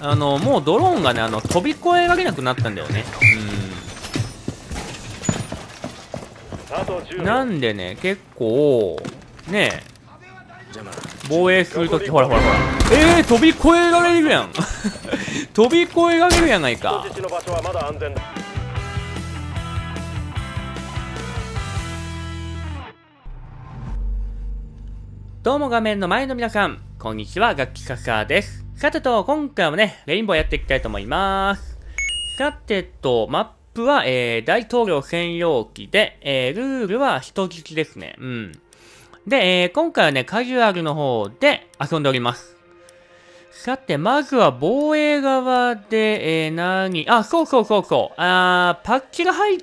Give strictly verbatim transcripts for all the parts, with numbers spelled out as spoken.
あのもうドローンがね、あの飛び越えられなくなったんだよね。うん、なんでね、結構ね防衛するとき、ほらほらほら、えー、飛び越えられるやん飛び越えられるやないか。どうも画面の前の皆さん、こんにちは、楽器カカーです。さてと、今回もね、レインボーやっていきたいと思います。さてと、マップは、えー、大統領専用機で、えー、ルールは人質ですね。うん。で、えー、今回はね、カジュアルの方で遊んでおります。さて、まずは防衛側で、えー、何、あ、そうそうそうそう、あー、パッチが入って、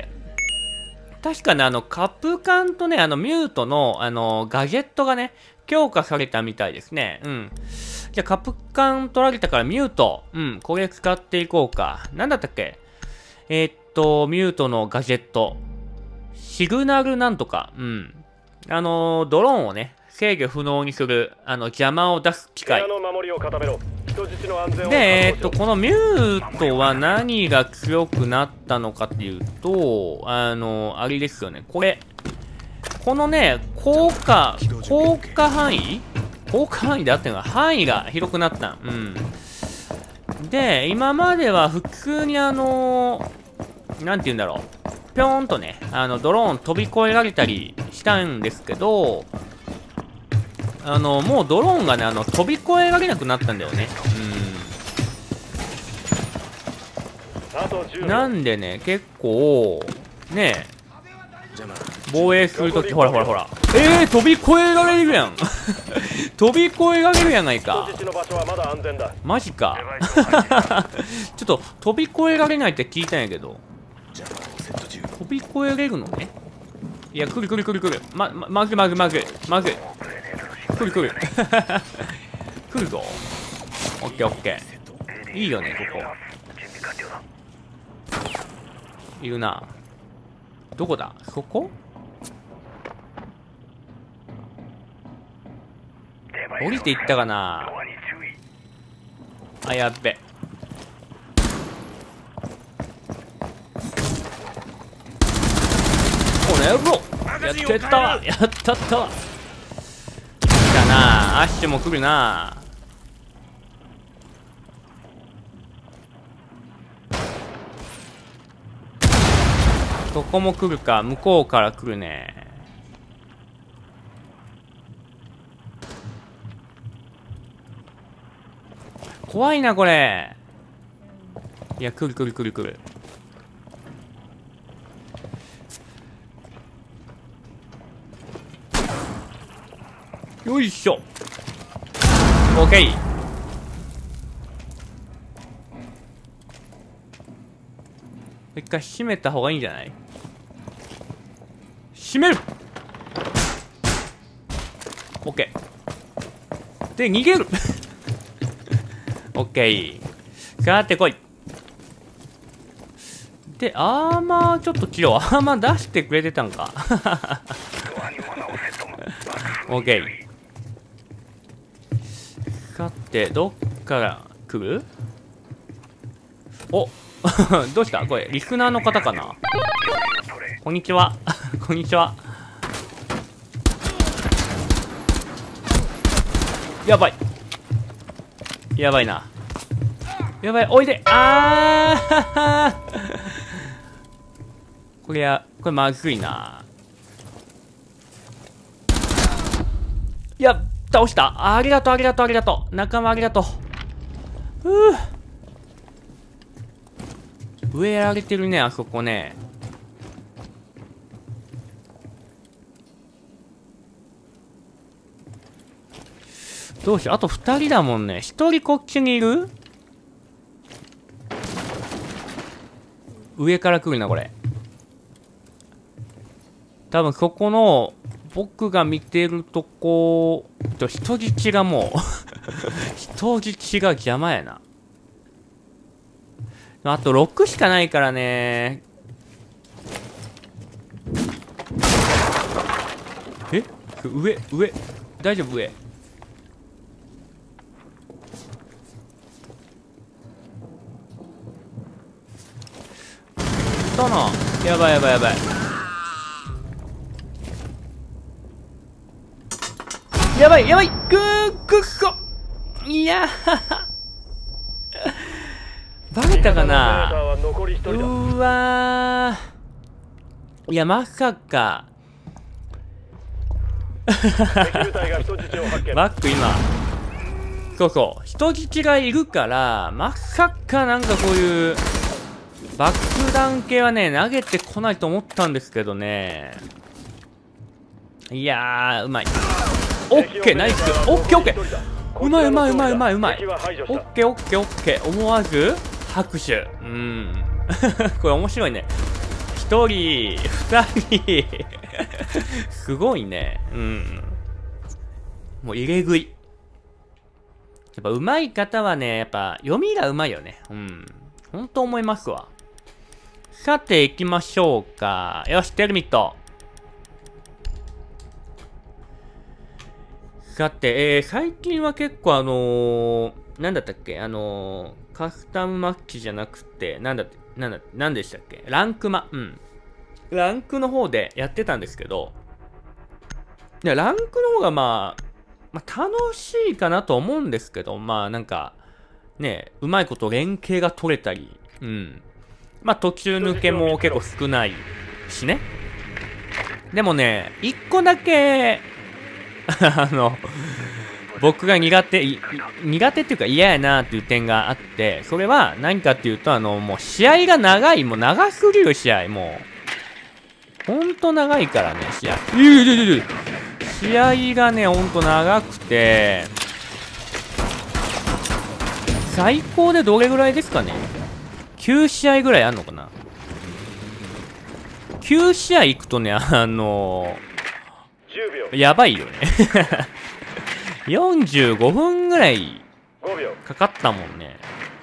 確かね、あの、カプカンとね、あの、ミュートの、あの、ガジェットがね、強化されたみたいですね。うん。じゃあ、カプカン取られたからミュート。うん、これ使っていこうか。なんだったっけ？えー、っと、ミュートのガジェット。シグナルなんとか。うん。あの、ドローンをね、制御不能にする、あの、邪魔を出す機械。で、えー、っと、このミュートは何が強くなったのかっていうと、あの、あれですよね。これ。このね、効果、効果範囲効果範囲であってるのは範囲が広くなった。うん。で、今までは普通にあのー、なんて言うんだろう。ぴょーんとね、あの、ドローン飛び越えられたりしたんですけど、あの、もうドローンがね、あの、飛び越えられなくなったんだよね。うん。なんでね、結構、ねえ、防衛するとき、ほらほらほら。えー、飛び越えられるやん飛び越えられるやないか。マジかちょっと、飛び越えられないって聞いたんやけど。飛び越えれるのね。いや、来る来る来る来る。ま、ま、まぐまぐまぐ。まぐ。来る来る。来るぞ。オッケーオッケー。いいよね、ここ。いるな。どこだ？そこ？降りていったかな。あ、やっべ。この野郎やってったわ、やったったわ。来たな、アッシュも来るな。どこも来るか、向こうから来るね。怖いなこれ。いや、来る来る来る来る。よいしょ。オッケー。一回閉めた方がいいんじゃない？閉める。オッケー。で、逃げるオッケー。ガーってこい。で、アーマーちょっと切ろう。アーマー出してくれてたんか。オッケー。さて、どっから来る？おどうしたこれ、リスナーの方かな？こんにちは。こんにちは。やばい。やばいな。やばい、おいで。あーこれや、これまずいな。いや、倒した。ありがとう、ありがとう、ありがとう。仲間ありがとう。ふぅ。上やられてるね、あそこね。どうしよう、あとふたりだもんね。ひとりこっちにいる？上から来るな、これ。多分そこの、僕が見てるとこ、と人質がもう、人質が邪魔やな。あとろくしかないからね。え？上、上。大丈夫？上。 ったな。やばいやばいやばい。やばいやばい。ぐーぐっそ。いやバレたかな。うーわー。いや、まさか。バック今。そうそう。人質がいるから、まさかなんかこういう、爆弾系はね、投げてこないと思ったんですけどね。いやー、うまい。オッケー、ナイス。オッケー、オッケー。うまいうまいうまいうまいうまい。オッケー、オッケー、オッケー。思わず、拍手。うん。これ面白いね。一人、二人。すごいね。うん。もう入れ食い。やっぱ上手い方はね、やっぱ読みが上手いよね。うん。ほんと思いますわ。さて行きましょうか。よし、テルミット。さて、えー、最近は結構あのー、なんだったっけあのー、カスタムマッチじゃなくて、なんだって、なんだ、なんでしたっけランクマ。うん。ランクの方でやってたんですけど、いや、ランクの方がまあ、まあ、楽しいかなと思うんですけど、まあなんか、ね、うまいこと連携が取れたり、うん。まあ途中抜けも結構少ないしね。でもね、一個だけ、あの、僕が苦手、苦手っていうか嫌やなっていう点があって、それは何かっていうと、あの、もう試合が長い、もう長すぎる試合、もう。ほんと長いからね、試合。いやいやいやいや試合がね、ほんと長くて、最高でどれぐらいですかね ?きゅう 試合ぐらいあんのかな ?きゅう 試合行くとね、あのー、やばいよね。よんじゅうごふんぐらいかかったもんね。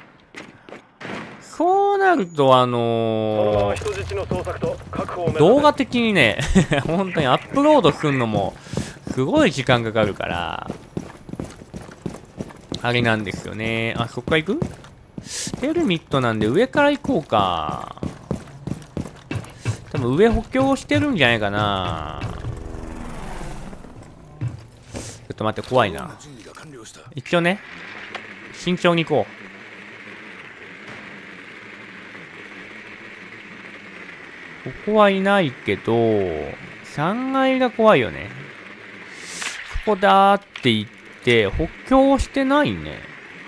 そうなると、あのー、動画的にね、本当にアップロードするのも、すごい時間かかるから、あれなんですよね。あ、そっから行く？テルミットなんで上から行こうか。多分上補強してるんじゃないかな。ちょっと待って、怖いな。一応ね、慎重に行こう。ここはいないけど、さんがいが怖いよね。そこだーって言って、補強してないね。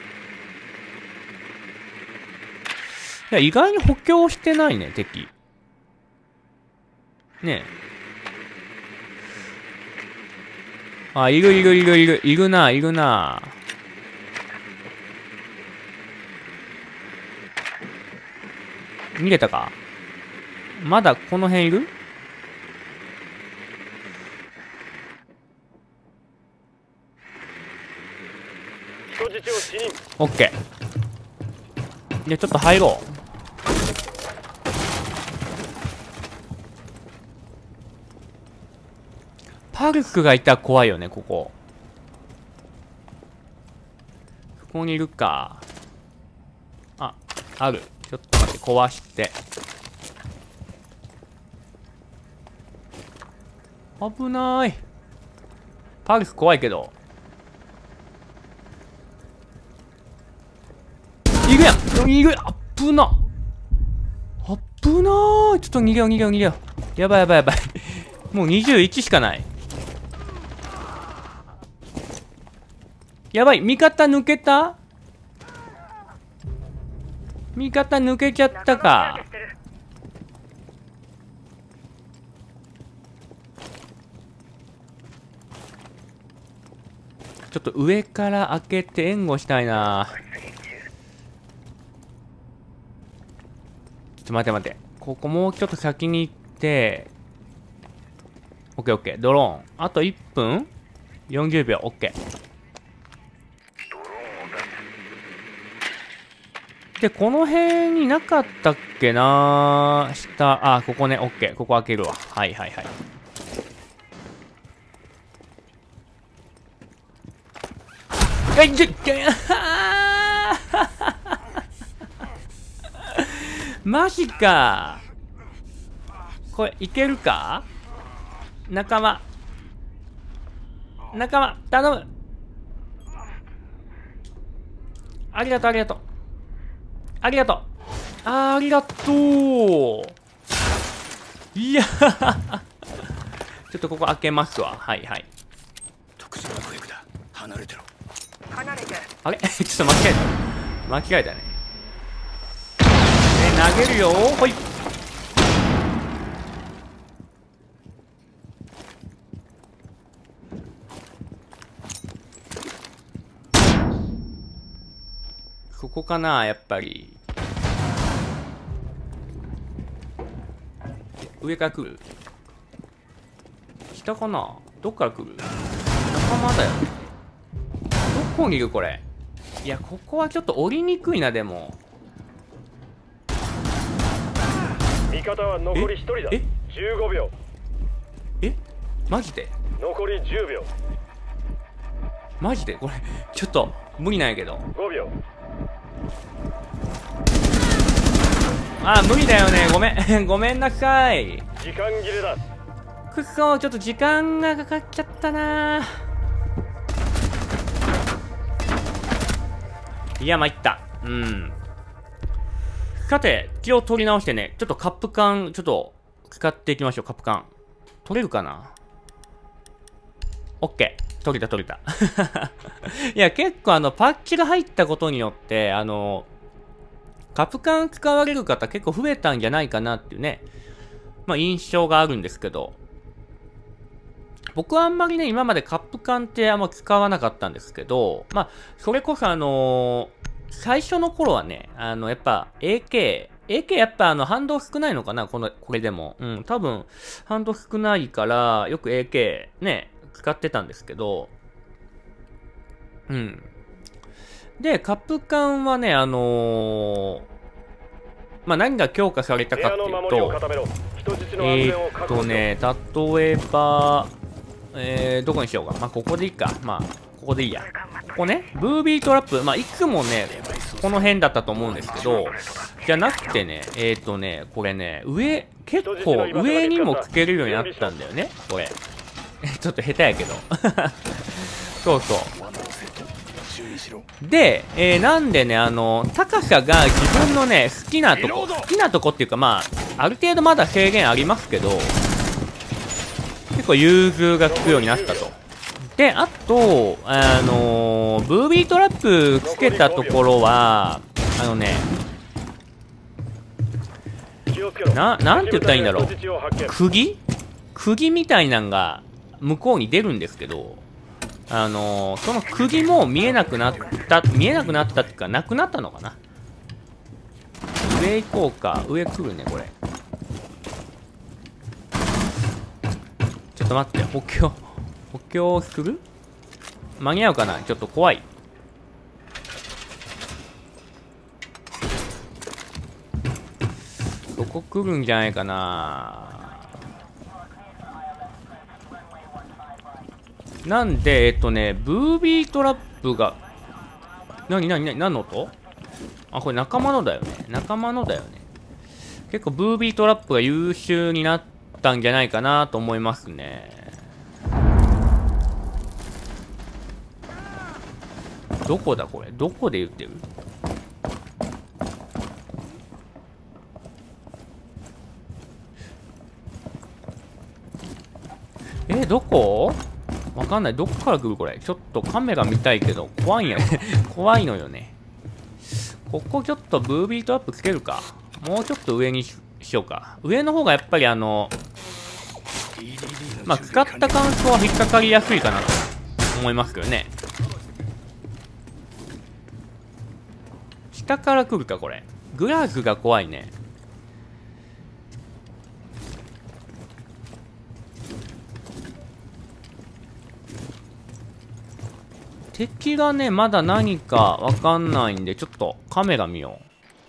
いや、意外に補強してないね、敵。ねえ。あ、いるいるいるいる、いるな、いるな。逃げたか？まだこの辺いる？オッケー。じゃあちょっと入ろう。パルクがいたら怖いよね、ここ。ここにいるか。あ、ある。ちょっと待って、壊して。危ない。パルク怖いけど。いるやんいるあっぶなあっぶなーちょっと逃げよう逃げよう逃げよう。やばいやばいやばい。もうにじゅういちしかない。やばい、味方抜けた？味方抜けちゃったか。ちょっと上から開けて援護したいな。ちょっと待って待って。ここもうちょっと先に行って。オッケーオッケー。ドローン。あといっぷん ?よんじゅう 秒。オッケー。で、この辺になかったっけな下、あ、ここね。オッケー。ここ開けるわ。はいはいはい。えい、ちょ、マジか。 これ、いけるか？仲間。仲間、頼む。ありがとう、ありがとう。ありがとう。あー、ありがとう。いやーちょっとここ開けますわ。はいはい。 特殊爆薬だ。離れてろ。 離れて。 あれちょっと間違えた。間違えたね。え、投げるよー。ほい。ここかな、やっぱり。上から来る？下かな？どっから来る？仲間だよね。どこにいるこれ？いや、ここはちょっと降りにくいな、でも。 味方は残りひとりだ。 え？ じゅうごびょう。 え？マジで？ 残りじゅうびょう。 マジでこれ、ちょっと、無理なんやけど。 ごびょう。 あー、無理だよね。ごめん。ごめんなさい。 時間切れだ。 くっそー、ちょっと時間がかかっちゃったなー。いや、参った。うん。さて、気を取り直してね、ちょっとカップ缶、ちょっと、使っていきましょう、カップ缶。取れるかな？オッケー。取れた、取れた。いや、結構あの、パッチが入ったことによって、あの、カップ缶使われる方結構増えたんじゃないかなっていうね、まあ印象があるんですけど、僕はあんまりね、今までカップ缶ってあんま使わなかったんですけど、まあ、それこそあのー、最初の頃はね、あの、やっぱ エーケー、エーケー やっぱあの、反動少ないのかなこの、これでも。うん、多分、反動少ないから、よく エーケー ね、使ってたんですけど、うん。で、カップ缶はね、あのー、まあ、何が強化されたかっていうと、えーっとね、例えば、えー、どこにしようか。まあ、ここでいいか。まあ、ここでいいや。ここね、ブービートラップ、まあ、いつもね、この辺だったと思うんですけど、じゃなくてね、えーっとね、これね、上、結構上にもつけるようになったんだよね、これ。ちょっと下手やけど。そうそう。で、えー、なんでね、あの、高さが自分のね、好きなとこ、好きなとこっていうか、まあ、ある程度まだ制限ありますけど、結構融通が利くようになったと。で、あと、あのー、ブービートラップつけたところは、あのね、な、なんて言ったらいいんだろう。釘釘みたいなんが向こうに出るんですけど、あのー、その釘も見えなくなった、見えなくなったっていうか、なくなったのかな。上行こうか。上来るね、これ。ちょっと待って、補強、補強する？間に合うかな？ちょっと怖い。そこ来るんじゃないかな。なんで、えっとね、ブービートラップが、なになになに、何の音？あ、これ仲間のだよね。仲間のだよね。結構ブービートラップが優秀になったんじゃないかなと思いますね。どこだこれ？どこで言ってる？え、どこ？わかんない。どこから来るこれ。ちょっとカメラ見たいけど、怖いんやね。怖いのよね。ここちょっとブービートラップつけるか。もうちょっと上に し, しようか。上の方がやっぱりあの、まあ、使った感想は引っかかりやすいかなと思いますけどね。下から来るか、これ。グラスが怖いね。敵がね、まだ何かわかんないんで、ちょっとカメラ見よう。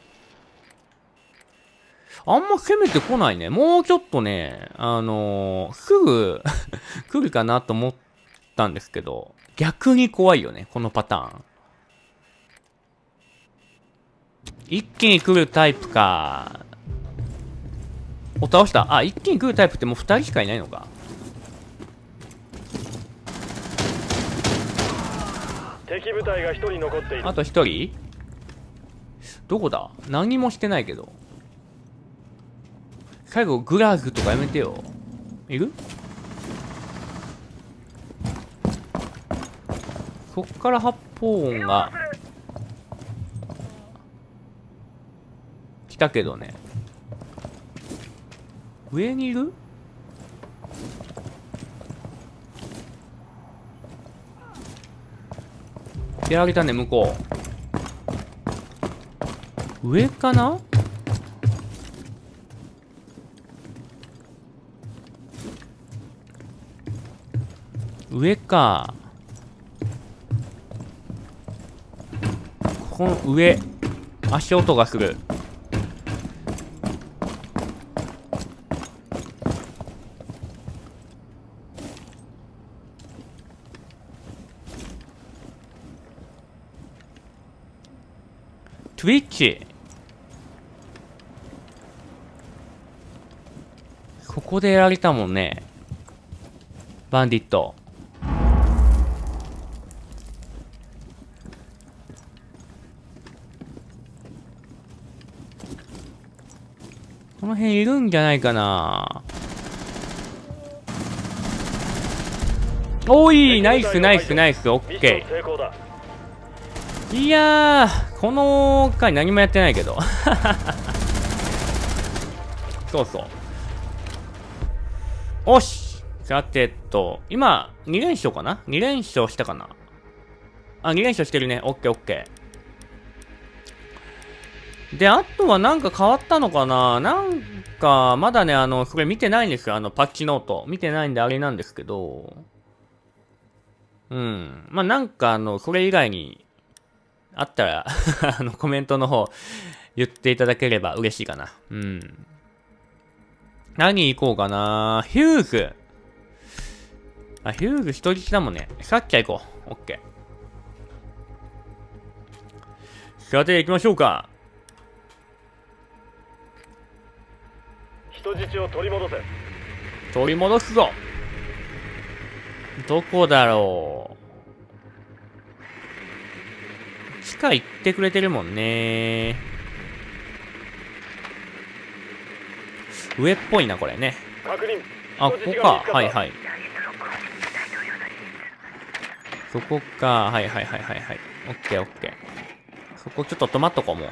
あんま攻めてこないね。もうちょっとね、あのー、すぐ来るかなと思ったんですけど、逆に怖いよね、このパターン。一気に来るタイプか。 お、倒した。あ、一気に来るタイプってもうふたりしかいないのか。 敵部隊がひとり残っている。 あとひとり。どこだ。何もしてないけど。最後グラフとかやめてよ。いる？そっから発砲音が来たけどね。上にいる？やられたね、向こう。上かな？上か。この上、足音がする。トゥイッチ。ここでやられたもんね。バンディット。この辺いるんじゃないかな。おい、ナイスナイスナイス、オッケー。いやー、この回何もやってないけど。そうそう。おし、さてっと、今、に連勝かな ?に 連勝したかな。あ、に連勝してるね。オッケーオッケー。で、あとはなんか変わったのかな。なんか、まだね、あの、これ見てないんですよ。あの、パッチノート。見てないんであれなんですけど。うん。まあ、なんかあの、それ以外に、あったら、あの、コメントの方、言っていただければ嬉しいかな。うん。何行こうかな。ヒューズ。あ、ヒューズ人質だもんね。さっきは行こう。オッケー。さて行きましょうか。 人質を取り戻せ。 取り戻すぞ。どこだろう。地下行ってくれてるもんね。上っぽいな、これね。 確認。 あ、ここか。はいはい。そこか。はいはいはいはいはい。オッケーオッケー。そこちょっと止まっとこう、もう。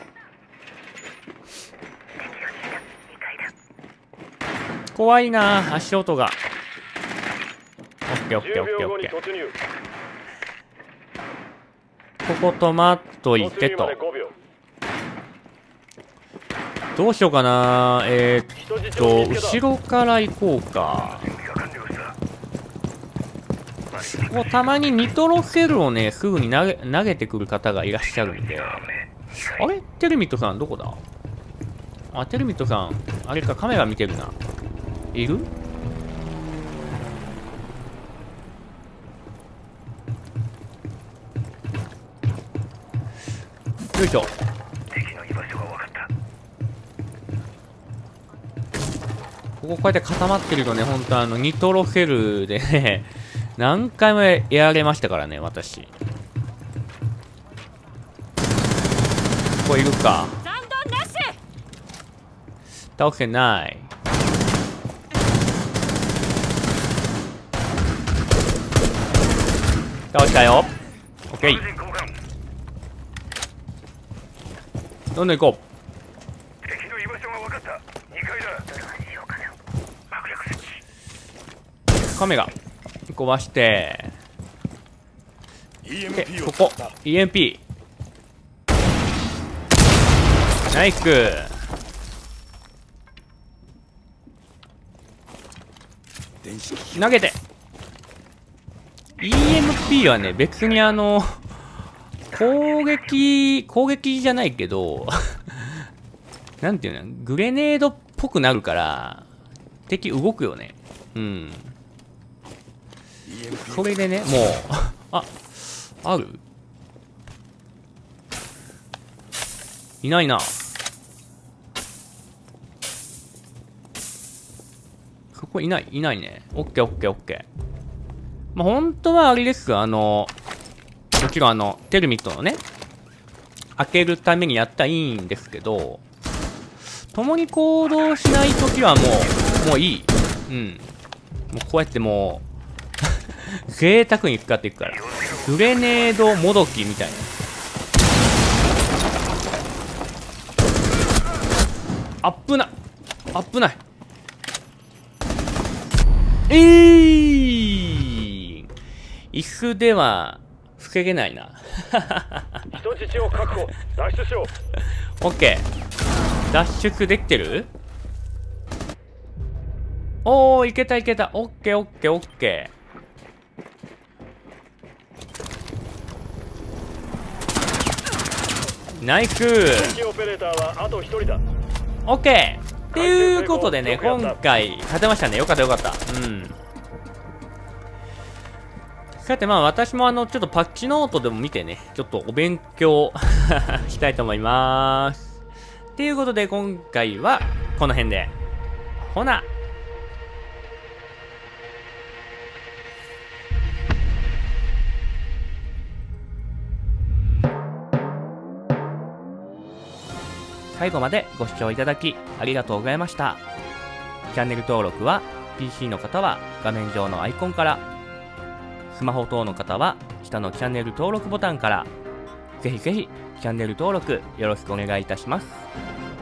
怖いな、足音が。オッケーオッケーオッケーオッケー。ここ止まっといてと。どうしようかな。えー、っと、後ろから行こうか。こうたまにニトロセルをね、すぐに投げ、投げてくる方がいらっしゃるんで。あれテルミットさんどこだ？あ、テルミットさん、あれか、カメラ見てるな。いる？よいしょ。こここうやって固まってるとね、ほんとあの、ニトロセルでね、何回もやられましたからね、私。ここいるか。倒せない。倒したよ。オッケー。どんどん行こう。カメラ壊して、でここ イーエムピー ナイス。投げて イーエムピー はね、別にあの攻撃攻撃じゃないけどなんていうの、グレネードっぽくなるから敵動くよね。うん、それでね、もうあ、ある？いないな。 これいない、いないね。オッケーオッケーオッケー。まあ、本当はあれです。あの、もちろんあの、テルミットのね、開けるためにやったらいいんですけど、共に行動しないときはもう、もういい。うん。もうこうやってもう、贅沢に使っていくから。グレネードもどきみたいな。あっぶな。あっぶない。えー椅子では防げないな。 人質を確保。脱出しろ。 オッケー。脱出できてる？おー、いけたいけた。オッケーオッケーオッケー。ナイスー。 敵オペレーターはあと一人だ。 オッケーっていうことでね、今回、勝てましたね。よかったよかった。うん。さてまあ私もあの、ちょっとパッチノートでも見てね、ちょっとお勉強したいと思います。っていうことで今回はこの辺で。ほな。最後までご視聴いただきありがとうございました。チャンネル登録は ピーシー の方は画面上のアイコンから、スマホ等の方は下のチャンネル登録ボタンから、ぜひぜひチャンネル登録よろしくお願いいたします。